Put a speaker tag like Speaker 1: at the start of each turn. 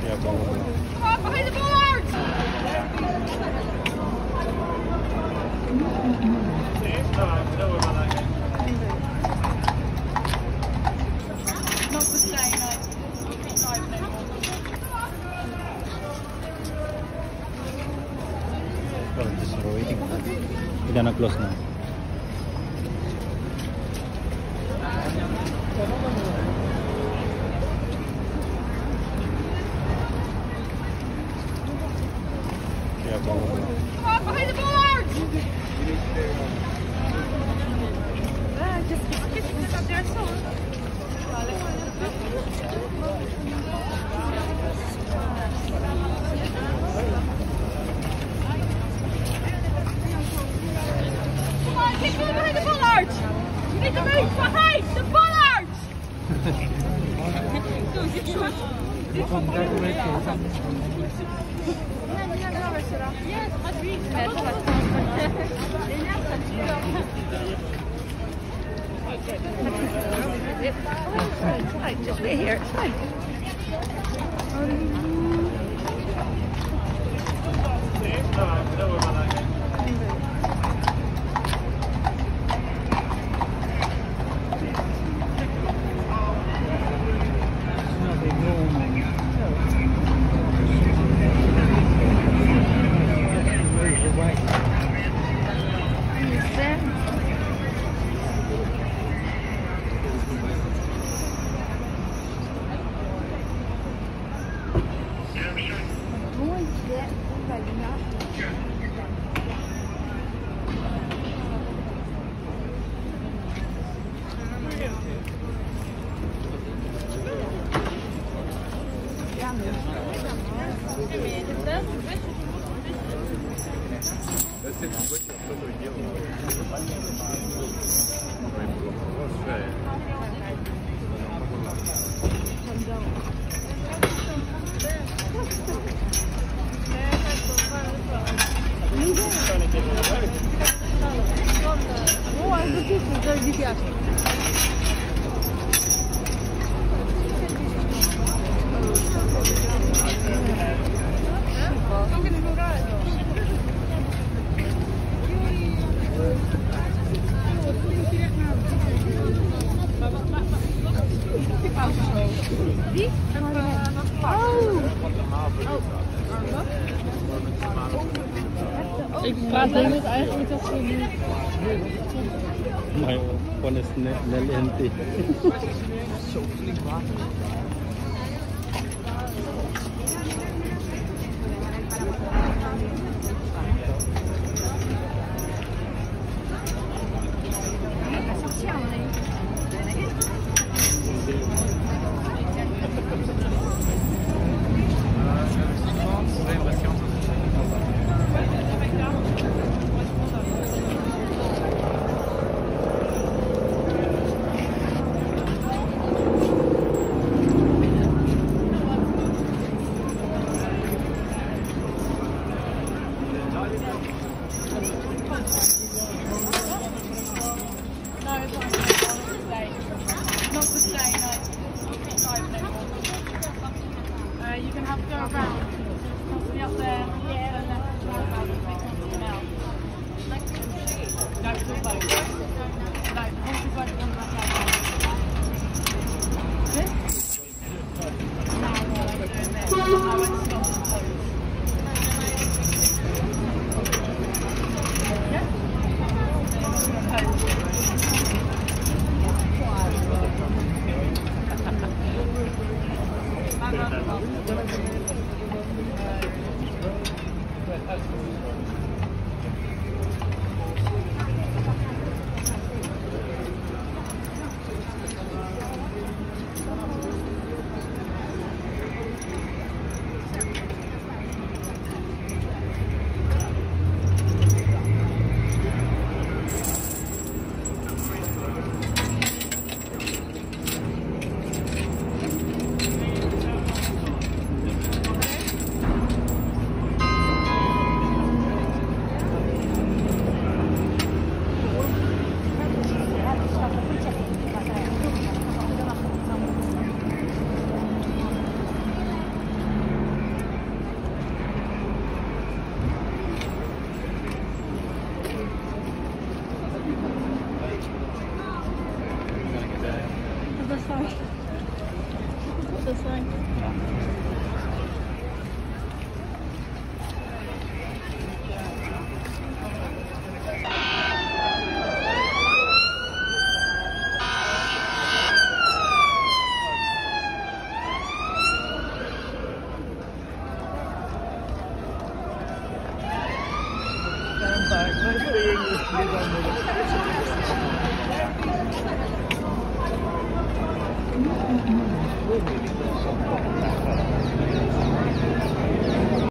Speaker 1: Yeah, come
Speaker 2: on, behind the bollards! Not for today, no.
Speaker 1: Oh, just waiting. We're gonna close now. Yeah,
Speaker 2: come on, behind the bollards! Just up there, so. Come on, keep going behind the bollards! You need to move behind the bollards! It's fine, just wait here, it's fine.
Speaker 3: Ik praat het eigenlijk als zo nu.
Speaker 1: My phone is nearly empty.
Speaker 4: Zo flink water.
Speaker 2: You can have to go around. It's possibly up there. Yeah. And then out. No, it's all both. No, horses won't come back out. This? No, I won't do it there. I won't stop the toes. Yeah?
Speaker 3: the sign. The sign.
Speaker 4: Stand back. Nice seeing you. Please don't move.